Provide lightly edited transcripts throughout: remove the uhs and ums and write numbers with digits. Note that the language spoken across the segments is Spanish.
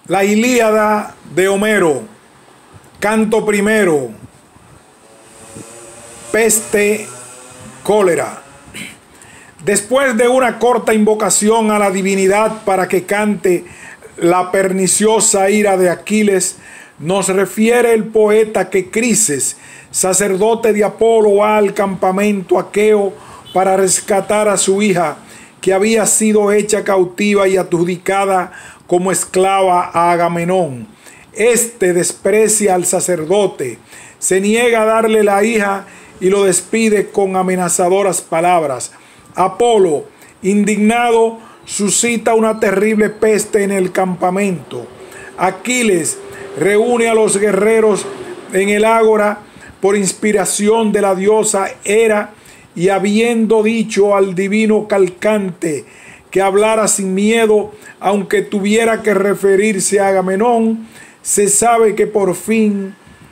La Ilíada de Homero, canto primero, peste, cólera. Después de una corta invocación a la divinidad para que cante la perniciosa ira de Aquiles, nos refiere el poeta que Crises, sacerdote de Apolo, va al campamento aqueo para rescatar a su hija, que había sido hecha cautiva y adjudicada como esclava a Agamenón. Este desprecia al sacerdote, se niega a darle la hija y lo despide con amenazadoras palabras. Apolo, indignado, suscita una terrible peste en el campamento. Aquiles reúne a los guerreros en el ágora por inspiración de la diosa Hera, y habiendo dicho al divino Calcante que hablara sin miedo, aunque tuviera que referirse a Agamenón, se sabe que por fin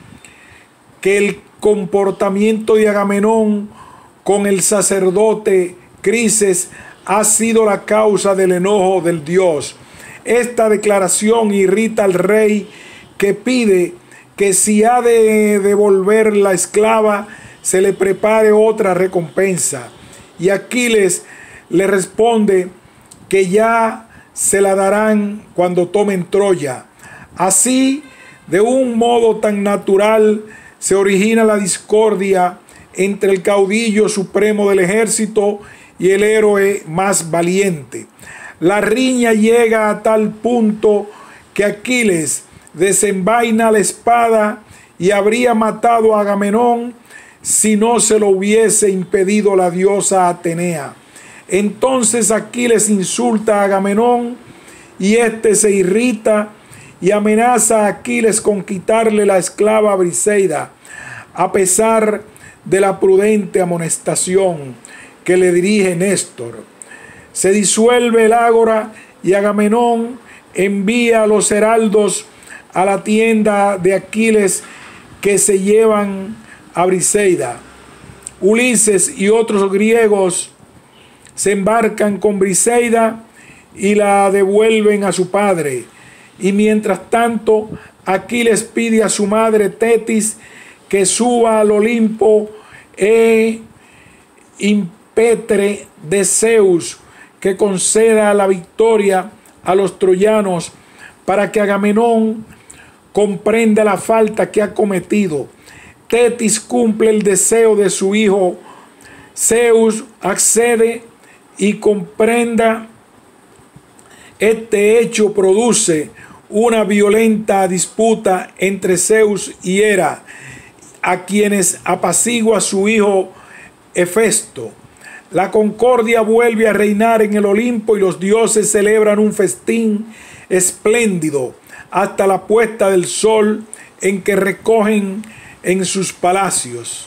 que el comportamiento de Agamenón con el sacerdote Crises ha sido la causa del enojo del dios. Esta declaración irrita al rey, que pide que si ha de devolver la esclava, se le prepare otra recompensa. Y Aquiles le responde que ya se la darán cuando tomen Troya. Así, de un modo tan natural, se origina la discordia entre el caudillo supremo del ejército y el héroe más valiente. La riña llega a tal punto que Aquiles desenvaina la espada y habría matado a Agamenón si no se lo hubiese impedido la diosa Atenea. Entonces Aquiles insulta a Agamenón y éste se irrita y amenaza a Aquiles con quitarle la esclava Briseida, a pesar de la prudente amonestación que le dirige Néstor. Se disuelve el ágora y Agamenón envía a los heraldos a la tienda de Aquiles, que se llevan a Briseida. Ulises y otros griegos se embarcan con Briseida y la devuelven a su padre. Y mientras tanto, Aquiles pide a su madre Tetis que suba al Olimpo e impetre de Zeus que conceda la victoria a los troyanos, para que Agamenón comprenda la falta que ha cometido. Tetis cumple el deseo de su hijo. Zeus accede y comprenda. Este hecho produce una violenta disputa entre Zeus y Hera, a quienes apacigua su hijo Hefesto. La concordia vuelve a reinar en el Olimpo y los dioses celebran un festín espléndido hasta la puesta del sol, en que recogen en sus palacios.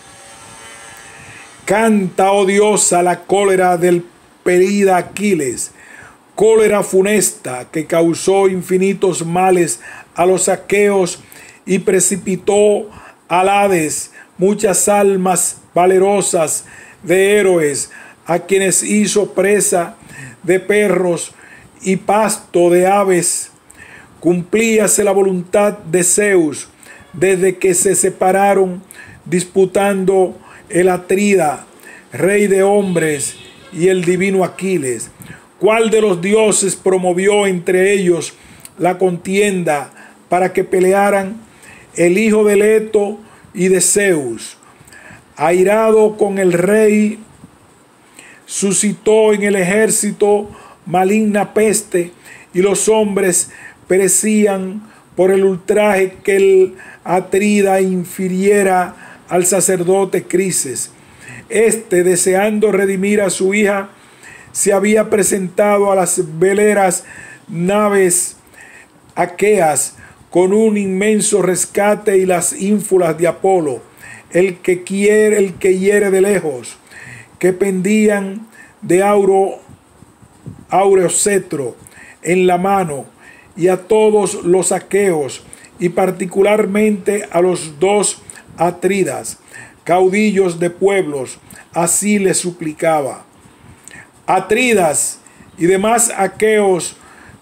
Canta, oh diosa, la cólera del perida Aquiles, cólera funesta que causó infinitos males a los aqueos y precipitó al Hades muchas almas valerosas de héroes, a quienes hizo presa de perros y pasto de aves. Cumplíase la voluntad de Zeus desde que se separaron, disputando el Atrida, rey de hombres, y el divino Aquiles. ¿Cuál de los dioses promovió entre ellos la contienda para que pelearan? El hijo de Leto y de Zeus. Airado con el rey, suscitó en el ejército maligna peste, y los hombres perecían por el ultraje que el Atrida infiriera al sacerdote Crises. Este, deseando redimir a su hija, se había presentado a las veleras naves aqueas con un inmenso rescate y las ínfulas de Apolo, el que hiere de lejos, que pendían de áureo cetro en la mano, y a todos los aqueos, y particularmente a los dos Atridas, caudillos de pueblos, así les suplicaba. Atridas y demás aqueos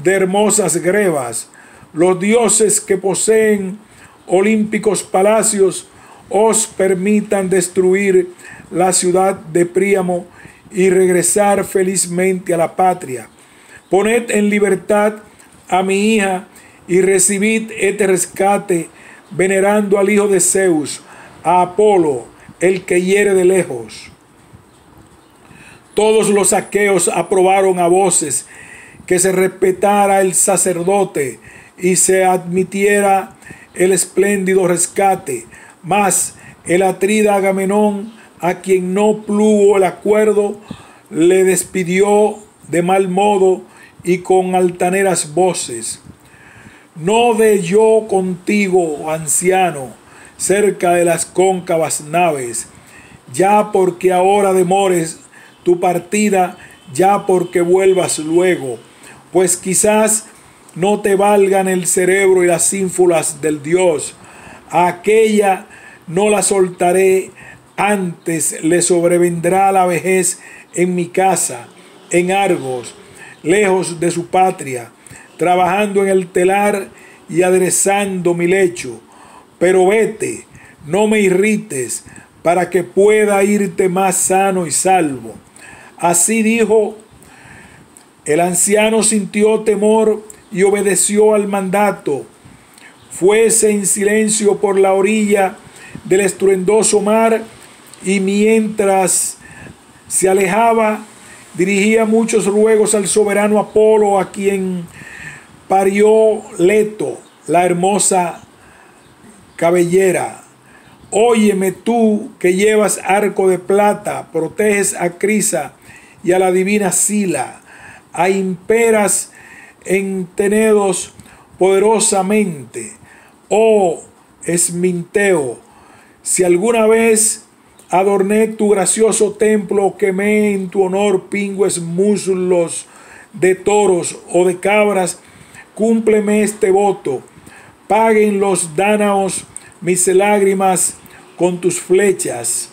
de hermosas grebas. Los dioses que poseen olímpicos palacios os permitan destruir la ciudad de Príamo y regresar felizmente a la patria. Poned en libertad a mi hija y recibid este rescate, venerando al hijo de Zeus, a Apolo, el que hiere de lejos. Todos los aqueos aprobaron a voces que se respetara el sacerdote y se admitiera el espléndido rescate. Mas el atrida Agamenón, a quien no plugo el acuerdo, le despidió de mal modo y con altaneras voces: no dé yo contigo, anciano, cerca de las cóncavas naves, ya porque ahora demores tu partida, ya porque vuelvas luego, pues quizás no te valgan el cerebro y las ínfulas del dios. A aquella no la soltaré, antes le sobrevendrá la vejez en mi casa, en Argos, lejos de su patria, trabajando en el telar y aderezando mi lecho. Pero vete, no me irrites, para que pueda irte más sano y salvo. Así dijo. El anciano sintió temor y obedeció al mandato. Fuese en silencio por la orilla del estruendoso mar, y mientras se alejaba, dirigía muchos ruegos al soberano Apolo, a quien parió Leto, la hermosa cabellera. Óyeme tú, que llevas arco de plata, proteges a Crisa y a la divina Sila, a imperas en Tenedos poderosamente. Oh Esminteo, si alguna vez adorné tu gracioso templo, quemé en tu honor pingües muslos de toros o de cabras, cúmpleme este voto. Paguen los dánaos mis lágrimas con tus flechas.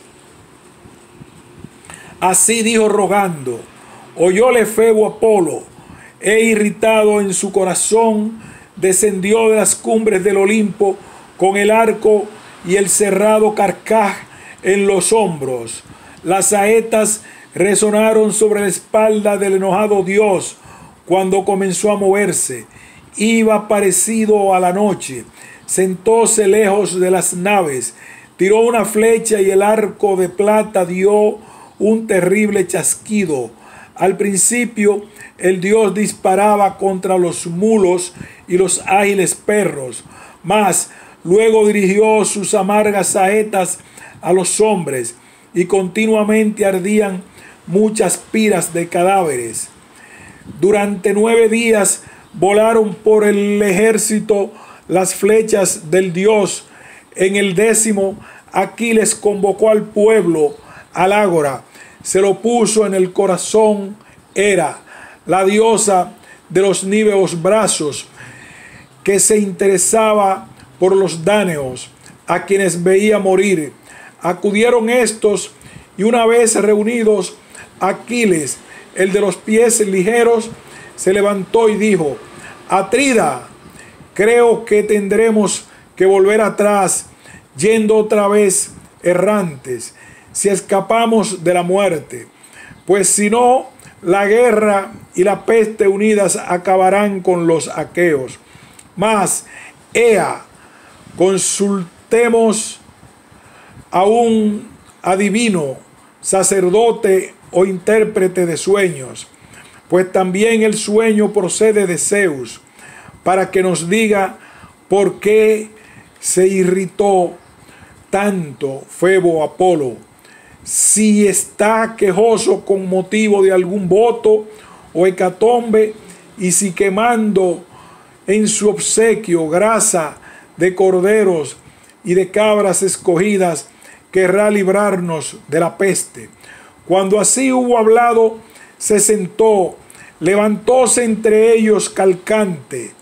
Así dijo rogando. Oyóle Febo Apolo, e irritado en su corazón, descendió de las cumbres del Olimpo con el arco y el cerrado carcaj en los hombros. Las saetas resonaron sobre la espalda del enojado dios cuando comenzó a moverse. Iba parecido a la noche, sentóse lejos de las naves, tiró una flecha y el arco de plata dio un terrible chasquido. Al principio el dios disparaba contra los mulos y los ágiles perros, mas luego dirigió sus amargas saetas a los hombres, y continuamente ardían muchas piras de cadáveres. Durante 9 días volaron por el ejército las flechas del dios. En el 10º, Aquiles convocó al pueblo al ágora. Se lo puso en el corazón Hera, la diosa de los níveos brazos, que se interesaba por los dáneos, a quienes veía morir. Acudieron estos, y una vez reunidos, Aquiles, el de los pies ligeros, se levantó y dijo: Atrida, creo que tendremos que volver atrás, yendo otra vez errantes, si escapamos de la muerte, pues si no, la guerra y la peste unidas acabarán con los aqueos. Mas, ea, consultemos a un adivino, sacerdote o intérprete de sueños, pues también el sueño procede de Zeus, para que nos diga por qué se irritó tanto Febo Apolo, si está quejoso con motivo de algún voto o hecatombe, y si quemando en su obsequio grasa de corderos y de cabras escogidas querrá librarnos de la peste. Cuando así hubo hablado, se sentó, levantóse entre ellos Calcante,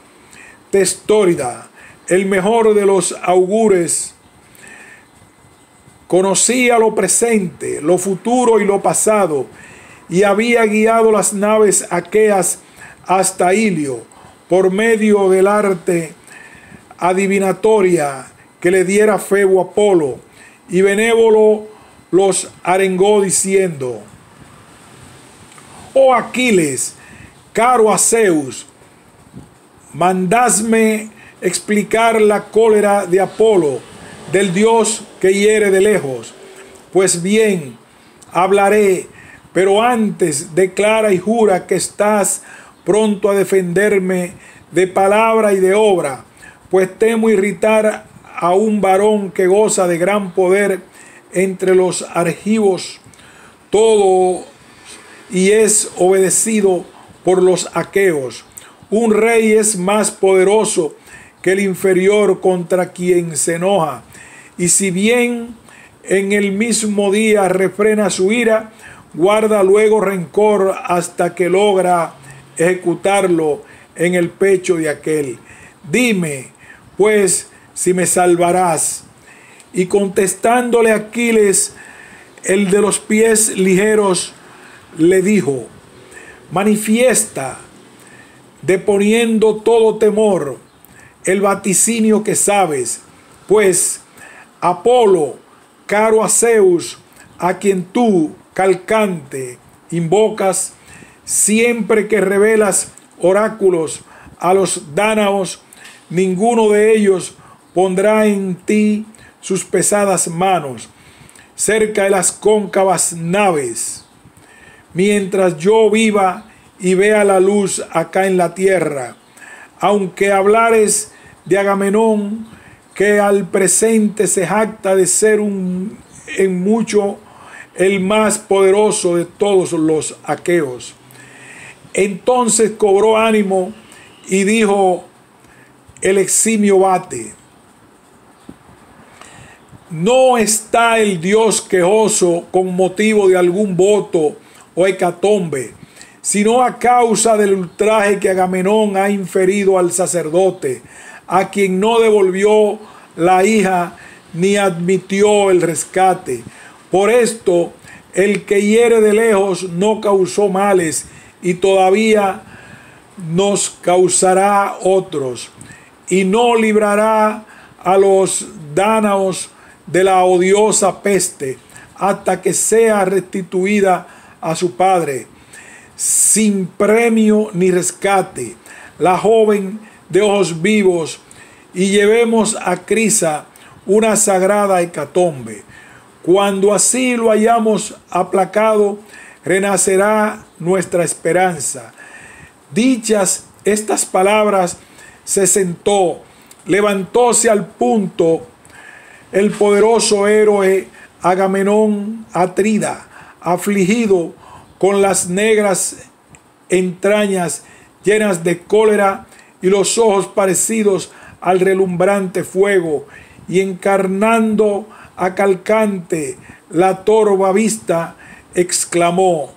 Testórida, el mejor de los augures. Conocía lo presente, lo futuro y lo pasado, y había guiado las naves aqueas hasta Ilio, por medio del arte adivinatoria que le diera Febo a Apolo, y benévolo los arengó diciendo: oh Aquiles, caro a Zeus, mandadme explicar la cólera de Apolo, del dios que hiere de lejos. Pues bien, hablaré, pero antes declara y jura que estás pronto a defenderme de palabra y de obra, pues temo irritar a un varón que goza de gran poder entre los argivos, todo y es obedecido por los aqueos. Un rey es más poderoso que el inferior contra quien se enoja, y si bien en el mismo día refrena su ira, guarda luego rencor hasta que logra ejecutarlo en el pecho de aquel. Dime, pues, si me salvarás. Y contestándole Aquiles, el de los pies ligeros, le dijo: manifiesta, deponiendo todo temor, el vaticinio que sabes, pues Apolo, caro a Zeus, a quien tú, calcante, invocas, siempre que revelas oráculos a los dánaos, ninguno de ellos pondrá en ti sus pesadas manos cerca de las cóncavas naves, mientras yo viva y vea la luz acá en la tierra. Aunque hablares de Agamenón, que al presente se jacta de ser en mucho el más poderoso de todos los aqueos. Entonces cobró ánimo y dijo el eximio Bate: no está el dios quejoso con motivo de algún voto o hecatombe, sino a causa del ultraje que Agamenón ha inferido al sacerdote, a quien no devolvió la hija ni admitió el rescate. Por esto, el que hiere de lejos no causó males, y todavía nos causará otros, y no librará a los dánaos de la odiosa peste, hasta que sea restituida a su padre, sin premio ni rescate, la joven de ojos vivos, y llevemos a Crisa una sagrada hecatombe. Cuando así lo hayamos aplacado, renacerá nuestra esperanza. Dichas estas palabras, se sentó, levantóse al punto el poderoso héroe Agamenón Atrida, afligido, con las negras entrañas llenas de cólera y los ojos parecidos al relumbrante fuego, y encarnando a Calcante la torva vista, exclamó: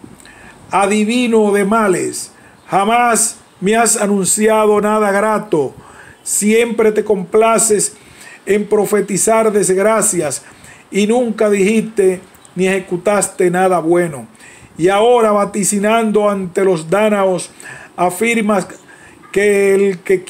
adivino de males, jamás me has anunciado nada grato, siempre te complaces en profetizar desgracias, y nunca dijiste ni ejecutaste nada bueno. Y ahora, vaticinando ante los dánaos, afirmas que el que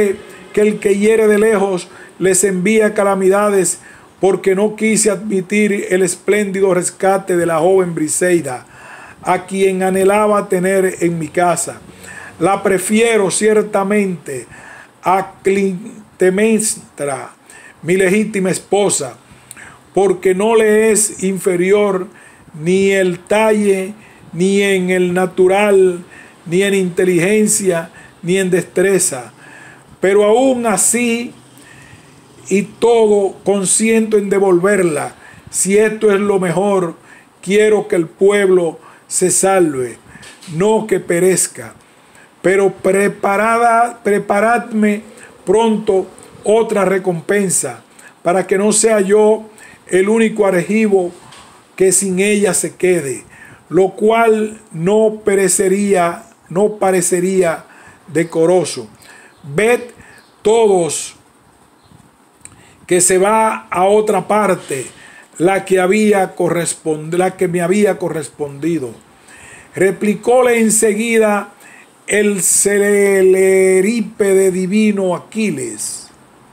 hiere de lejos les envía calamidades, porque no quise admitir el espléndido rescate de la joven Briseida, a quien anhelaba tener en mi casa. La prefiero ciertamente a Clitemnestra, mi legítima esposa, porque no le es inferior ni el talle, ni en el natural, ni en inteligencia, ni en destreza. Pero aún así y todo, consiento en devolverla. Si esto es lo mejor, quiero que el pueblo se salve, no que perezca. Pero preparadme pronto otra recompensa, para que no sea yo el único argivo que sin ella se quede, lo cual no parecería decoroso. Ved todos que se va a otra parte la que me había correspondido. Replicóle enseguida el celerípede divino Aquiles,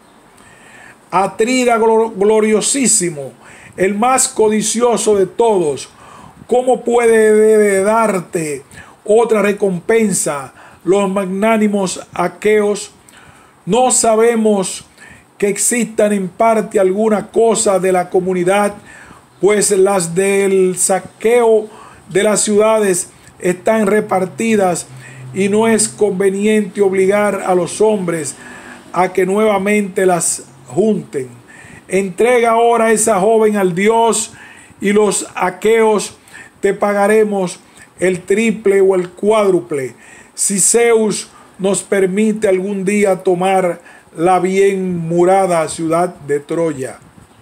Atrida gloriosísimo, el más codicioso de todos, ¿cómo puede darte otra recompensa los magnánimos aqueos? No sabemos que existan en parte alguna cosa de la comunidad, pues las del saqueo de las ciudades están repartidas y no es conveniente obligar a los hombres a que nuevamente las junten. Entrega ahora a esa joven al Dios y los aqueos te pagaremos el triple o el cuádruple, si Zeus nos permite algún día tomar la bien murada ciudad de Troya.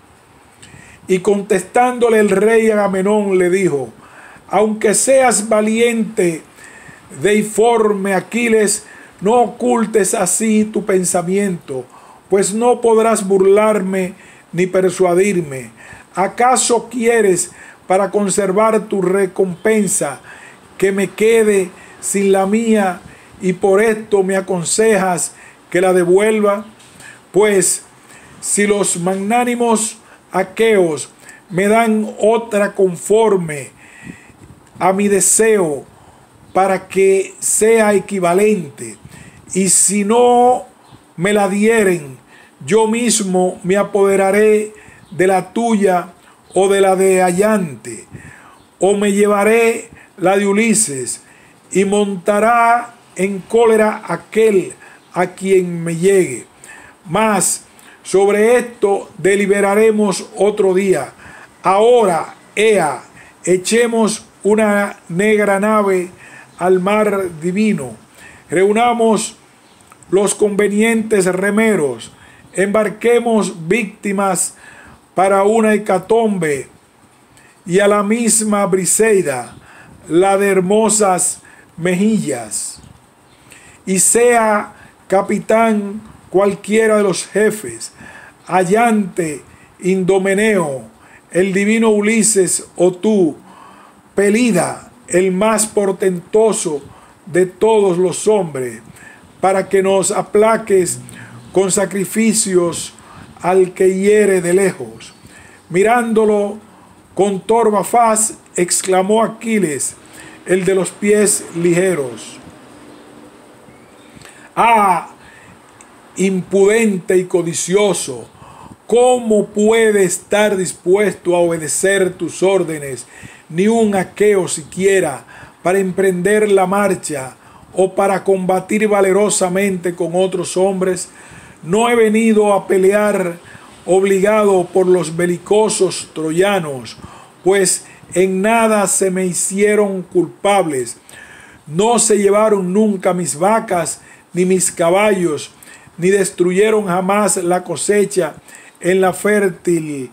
Y contestándole el rey Agamenón le dijo: aunque seas valiente, deiforme Aquiles, no ocultes así tu pensamiento, pues no podrás burlarme ni persuadirme. ¿Acaso quieres, para conservar tu recompensa, que me quede sin la mía y por esto me aconsejas que la devuelva? Pues si los magnánimos aqueos me dan otra conforme a mi deseo para que sea equivalente, y si no me la dieren, yo mismo me apoderaré de la tuya o de la de Ayante, o me llevaré la de Ulises, y montará en cólera aquel a quien me llegue. Mas sobre esto deliberaremos otro día. Ahora, ea, echemos una negra nave al mar divino, reunamos los convenientes remeros, embarquemos víctimas para una hecatombe, y a la misma Briseida, la de hermosas mejillas, y sea capitán cualquiera de los jefes, Ayante, Indomeneo, el divino Ulises, o tú, Pelida, el más portentoso de todos los hombres, para que nos aplaques con sacrificios al que hiere de lejos. Mirándolo con torva faz, exclamó Aquiles, el de los pies ligeros: ¡ah, impudente y codicioso! ¿Cómo puede estar dispuesto a obedecer tus órdenes ni un aqueo siquiera para emprender la marcha o para combatir valerosamente con otros hombres? No he venido a pelear obligado por los belicosos troyanos, pues en nada se me hicieron culpables. No se llevaron nunca mis vacas ni mis caballos, ni destruyeron jamás la cosecha en la fértil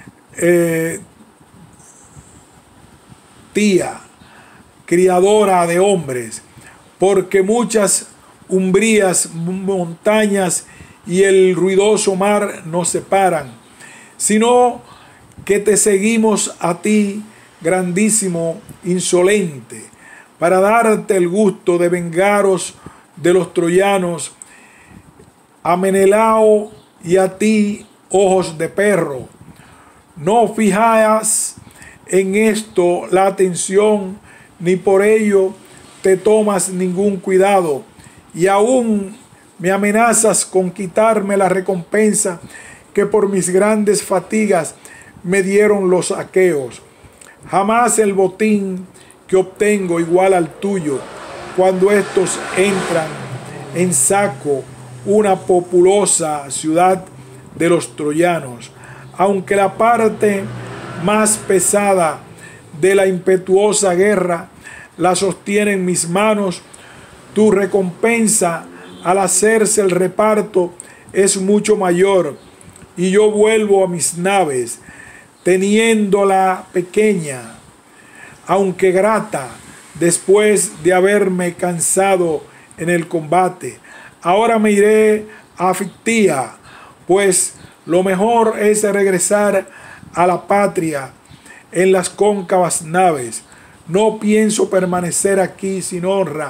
tía, criadora de hombres, porque muchas umbrías, montañas y el ruidoso mar nos separan, sino que te seguimos a ti, grandísimo insolente, para darte el gusto de vengaros de los troyanos, a Menelao y a ti, ojos de perro. No fijáis en esto la atención, ni por ello te tomas ningún cuidado, y aún me amenazas con quitarme la recompensa que por mis grandes fatigas me dieron los aqueos. Jamás el botín que obtengo igual al tuyo cuando estos entran en saco una populosa ciudad de los troyanos, aunque la parte más pesada de la impetuosa guerra la sostienen mis manos. Tu recompensa al hacerse el reparto es mucho mayor, y yo vuelvo a mis naves, teniéndola pequeña, aunque grata, después de haberme cansado en el combate. Ahora me iré a Fictía, pues lo mejor es regresar a la patria en las cóncavas naves. No pienso permanecer aquí sin honra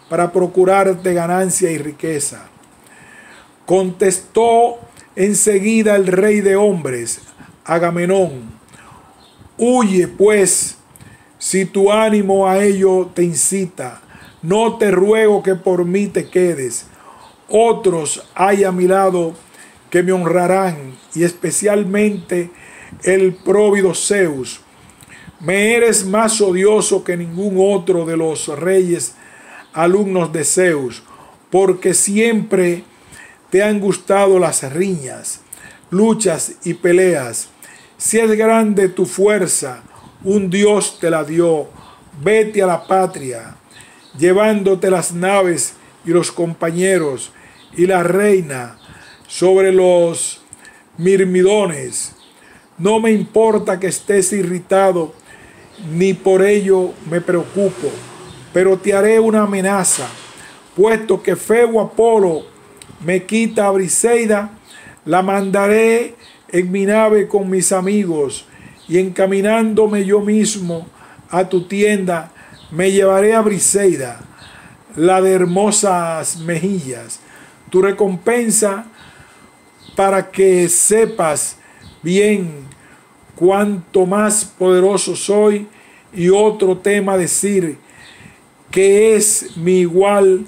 para procurarte ganancia y riqueza. Contestó enseguida el rey de hombres, Agamenón: huye pues, si tu ánimo a ello te incita. No te ruego que por mí te quedes. Otros hay a mi lado que me honrarán, y especialmente el próvido Zeus. Me eres más odioso que ningún otro de los reyes alumnos de Zeus, porque siempre te han gustado las riñas, luchas y peleas. Si es grande tu fuerza, un Dios te la dio. Vete a la patria, llevándote las naves y los compañeros y la reina sobre los mirmidones. No me importa que estés irritado, ni por ello me preocupo, pero te haré una amenaza. Puesto que Febo Apolo me quita a Briseida, la mandaré en mi nave con mis amigos, y encaminándome yo mismo a tu tienda, me llevaré a Briseida, la de hermosas mejillas, tu recompensa, para que sepas bien cuánto más poderoso soy. Y otro tema decir que es mi igual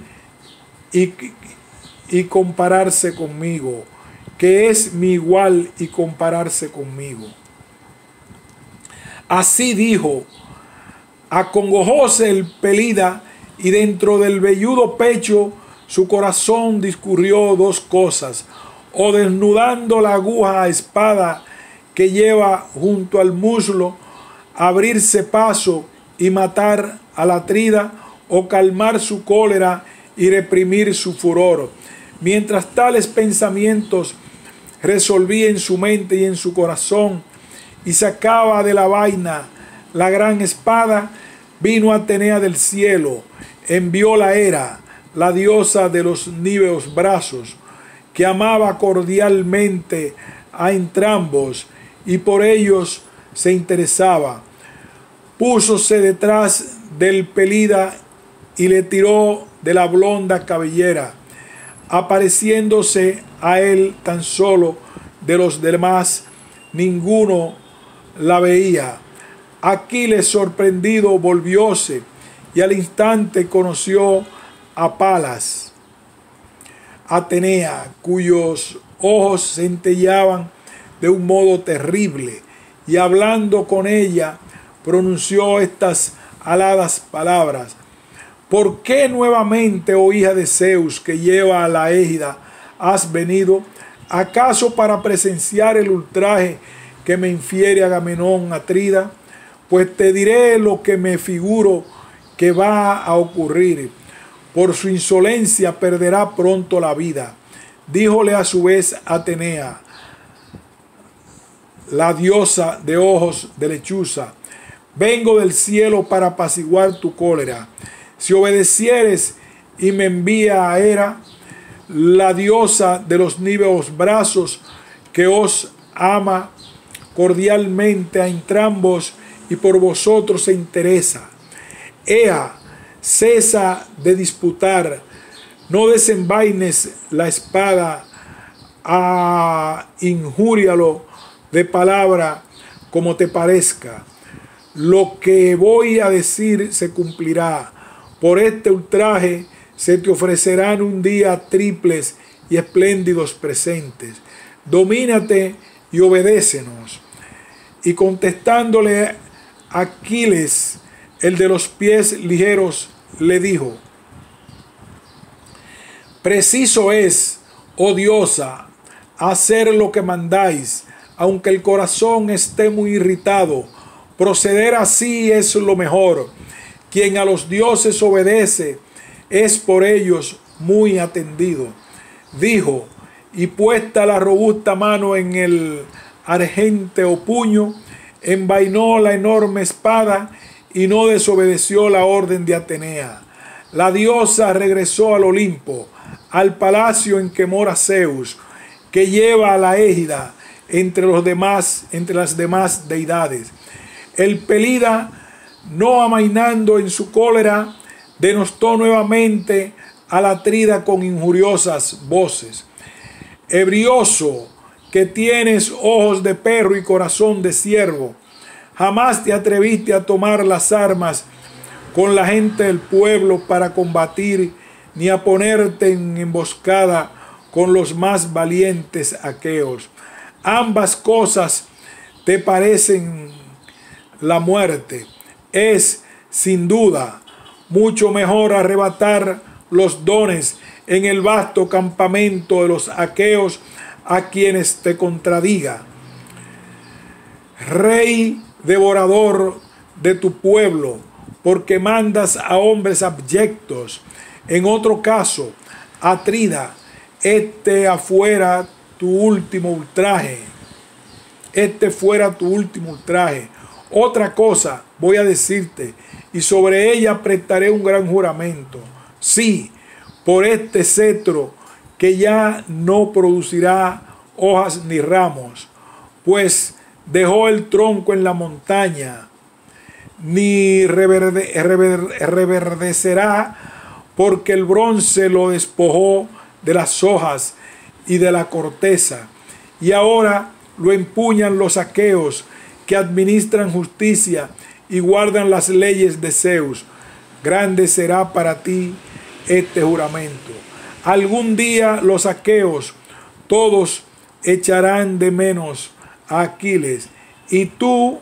y compararse conmigo, que es mi igual y compararse conmigo. Así dijo, acongojóse el Pelida, y dentro del velludo pecho su corazón discurrió dos cosas: o desnudando la aguja a espada que lleva junto al muslo, abrirse paso y matar a la Atrida, o calmar su cólera y reprimir su furor. Mientras tales pensamientos resolvía en su mente y en su corazón, y sacaba de la vaina la gran espada, vino Atenea del cielo, envió la Hera, la diosa de los níveos brazos, que amaba cordialmente a entrambos y por ellos se interesaba. Púsose detrás del Pelida y le tiró de la blonda cabellera, apareciéndose a él tan solo. De los demás ninguno la veía. Aquiles, sorprendido, volvióse, y al instante conoció a Palas, Atenea, cuyos ojos centelleaban de un modo terrible, y hablando con ella pronunció estas aladas palabras: ¿por qué nuevamente, oh hija de Zeus, que lleva a la égida, has venido? ¿Acaso para presenciar el ultraje que me infiere Agamenón Atrida? Pues te diré lo que me figuro que va a ocurrir. Por su insolencia perderá pronto la vida. Díjole a su vez Atenea, la diosa de ojos de lechuza: vengo del cielo para apaciguar tu cólera. Si obedecieres y me envía a Hera, la diosa de los níveos brazos, que os ama cordialmente a entrambos y por vosotros se interesa. Ea, cesa de disputar, no desenvaines la espada, injúrialo de palabra como te parezca. Lo que voy a decir se cumplirá. Por este ultraje se te ofrecerán un día triples y espléndidos presentes. Domínate y obedécenos. Y contestándole Aquiles, el de los pies ligeros, le dijo: preciso es, oh diosa, hacer lo que mandáis, aunque el corazón esté muy irritado. Proceder así es lo mejor. Quien a los dioses obedece es por ellos muy atendido. Dijo, y puesta la robusta mano en el argénteo puño, envainó la enorme espada y no desobedeció la orden de Atenea. La diosa regresó al Olimpo, al palacio en que mora Zeus, que lleva a la égida entre las demás deidades. El Pelida, no amainando en su cólera, denostó nuevamente al Atrida con injuriosas voces. Ebrioso, que tienes ojos de perro y corazón de ciervo, jamás te atreviste a tomar las armas con la gente del pueblo para combatir, ni a ponerte en emboscada con los más valientes aqueos. Ambas cosas te parecen la muerte. Es, sin duda, mucho mejor arrebatar los dones en el vasto campamento de los aqueos a quienes te contradiga. Rey devorador de tu pueblo, porque mandas a hombres abyectos. En otro caso, Atrida, fuera tu último ultraje. Fuera tu último ultraje. Otra cosa voy a decirte, y sobre ella prestaré un gran juramento. Sí, por este cetro que ya no producirá hojas ni ramos, pues dejó el tronco en la montaña, ni reverdecerá, porque el bronce lo despojó de las hojas y de la corteza, y ahora lo empuñan los aqueos, que administran justicia y guardan las leyes de Zeus. Grande será para ti este juramento. Algún día los aqueos todos echarán de menos a Aquiles, y tú,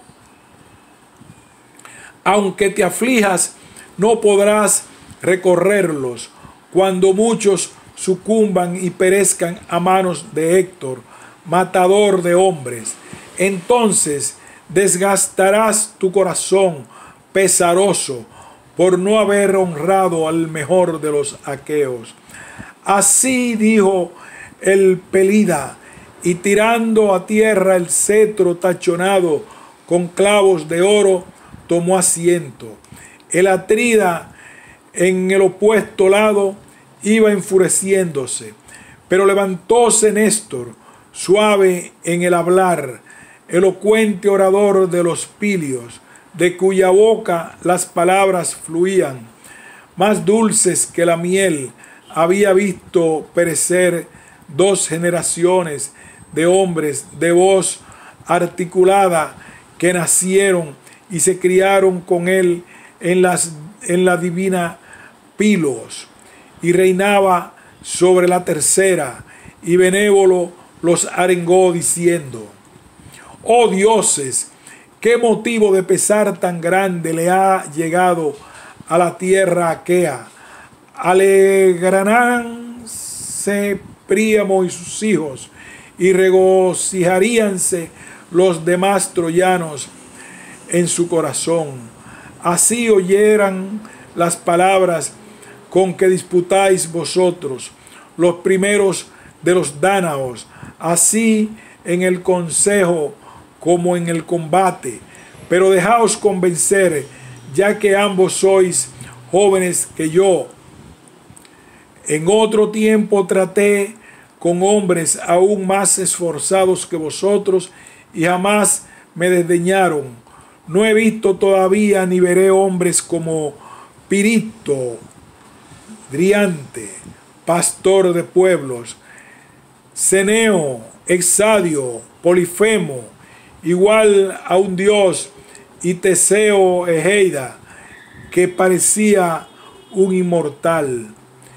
aunque te aflijas, no podrás recorrerlos, cuando muchos sucumban y perezcan a manos de Héctor, matador de hombres. Entonces desgastarás tu corazón pesaroso por no haber honrado al mejor de los aqueos. Así dijo el Pelida, y tirando a tierra el cetro tachonado con clavos de oro, tomó asiento. El Atrida, en el opuesto lado, iba enfureciéndose, pero levantóse Néstor, suave en el hablar, elocuente orador de los Pilios, de cuya boca las palabras fluían, más dulces que la miel. Había visto perecer 2 generaciones de hombres de voz articulada que nacieron y se criaron con él en la divina Pilos, y reinaba sobre la tercera, y benévolo los arengó diciendo: oh dioses, qué motivo de pesar tan grande le ha llegado a la tierra aquea. Alegraránse Príamo y sus hijos, y regocijaríanse los demás troyanos en su corazón. Así oyeran las palabras con que disputáis vosotros, los primeros de los dánaos, así en el consejo como en el combate. Pero dejaos convencer, ya que ambos sois jóvenes que yo. En otro tiempo traté con hombres aún más esforzados que vosotros, y jamás me desdeñaron. No he visto todavía ni veré hombres como Pirito, Driante, pastor de pueblos, Ceneo, Exadio, Polifemo, igual a un dios, y Teseo Egeida, que parecía un inmortal.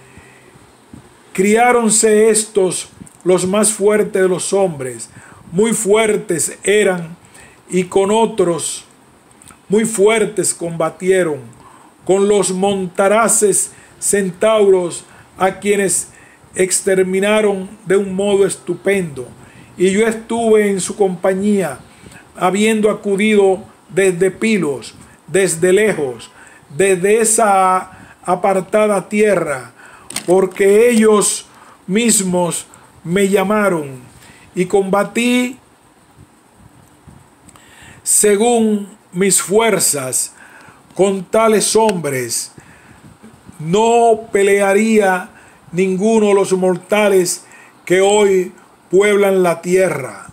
Criáronse estos los más fuertes de los hombres, muy fuertes eran, y con otros muy fuertes combatieron, con los montaraces centauros, a quienes exterminaron de un modo estupendo. Y yo estuve en su compañía, habiendo acudido desde Pilos, desde lejos, desde esa apartada tierra, porque ellos mismos me llamaron, y combatí según mis fuerzas con tales hombres. No pelearía ninguno de los mortales que hoy pueblan la tierra.